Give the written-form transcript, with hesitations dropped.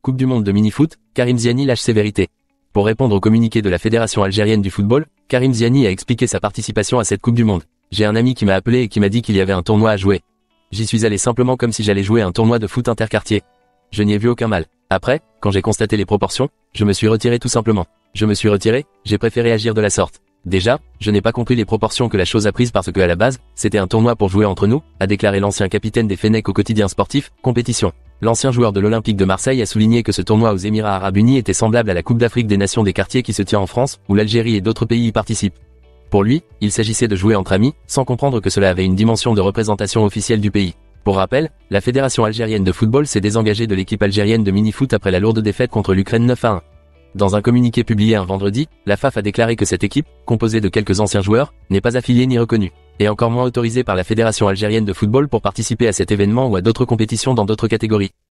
Coupe du monde de mini-foot, Karim Ziani lâche ses vérités. Pour répondre au communiqué de la Fédération algérienne du football, Karim Ziani a expliqué sa participation à cette Coupe du monde. J'ai un ami qui m'a appelé et qui m'a dit qu'il y avait un tournoi à jouer. J'y suis allé simplement comme si j'allais jouer un tournoi de foot interquartier. Je n'y ai vu aucun mal. Après, quand j'ai constaté les proportions, je me suis retiré tout simplement. Je me suis retiré, j'ai préféré agir de la sorte. Déjà, je n'ai pas compris les proportions que la chose a prises parce que à la base, c'était un tournoi pour jouer entre nous, a déclaré l'ancien capitaine des Fennecs au quotidien sportif, Compétition. L'ancien joueur de l'Olympique de Marseille a souligné que ce tournoi aux Émirats Arabes Unis était semblable à la Coupe d'Afrique des Nations des quartiers qui se tient en France, où l'Algérie et d'autres pays y participent. Pour lui, il s'agissait de jouer entre amis, sans comprendre que cela avait une dimension de représentation officielle du pays. Pour rappel, la Fédération algérienne de football s'est désengagée de l'équipe algérienne de mini-foot après la lourde défaite contre l'Ukraine 9-1. Dans un communiqué publié un vendredi, la FAF a déclaré que cette équipe, composée de quelques anciens joueurs, n'est pas affiliée ni reconnue, et encore moins autorisée par la Fédération algérienne de football pour participer à cet événement ou à d'autres compétitions dans d'autres catégories.